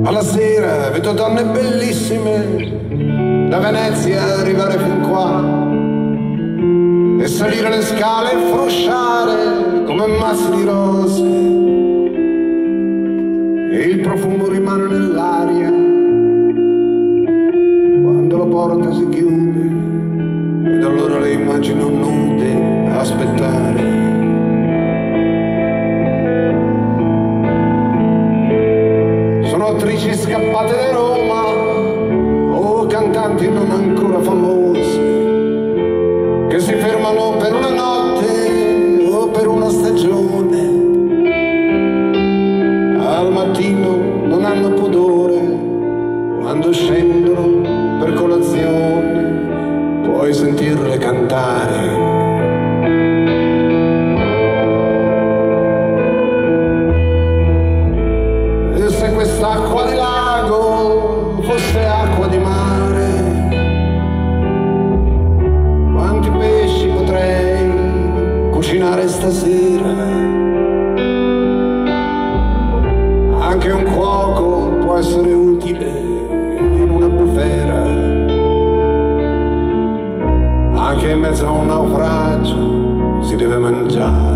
Alla sera vedo donne bellissime da Venezia arrivare fin qua e salire le scale e frusciare come massi di rose, e il profumo rimane nell'aria quando la porta si chiude, ed allora le immagino nude a aspettare. Sono attrici scappate da Roma o cantanti non ancora famose che si fermano per una notte o per una stagione. Al mattino non hanno pudore, quando scendono per colazione puoi sentirle cantare. Quest'acqua di lago fosse acqua di mare, quanti pesci potrei cucinare stasera. Anche un cuoco può essere utile in una bufera, anche in mezzo a un naufragio si deve mangiare.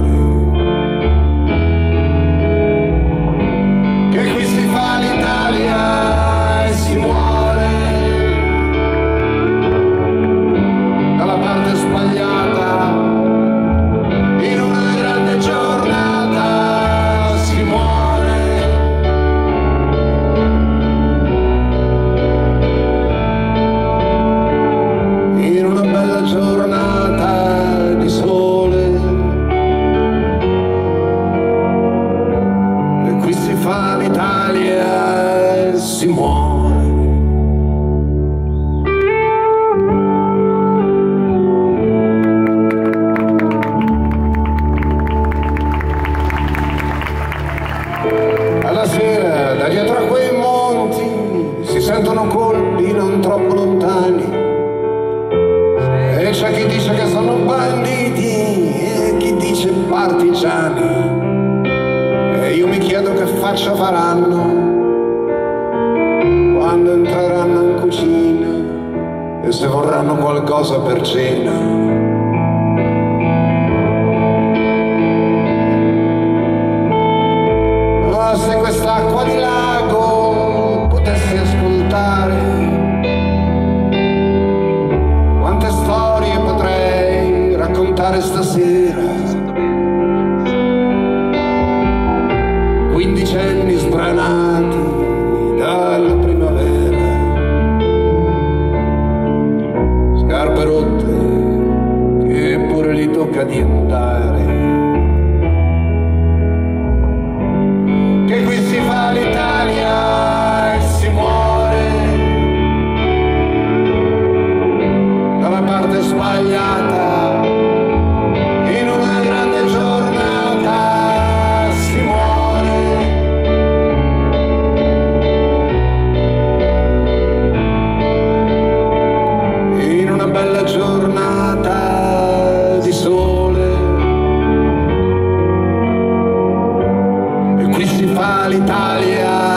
L'Italia e si muore dalla parte sbagliata, in una grande giornata si muore. In una bella giornata di sole, e qui si fa l'Italia, si muore. Alla sera, da dietro a quei monti, si sentono colpi non troppo lontani, e c'è chi dice che sono banditi e chi dice partigiani, e io mi chiedo che faccia faranno quando entreranno in cucina e se vorranno qualcosa per cena. Ma se quest'acqua di lago potessi ascoltare, quante storie potrei raccontare stasera. Quindicenni sbranati dalla primavera, scarpe rotte che pure gli tocca di andare, che qui si fa l'Italia e si muore dalla parte sbagliata, in una grande giornata si muore. In una bella giornata di sole, e qui si fa l'Italia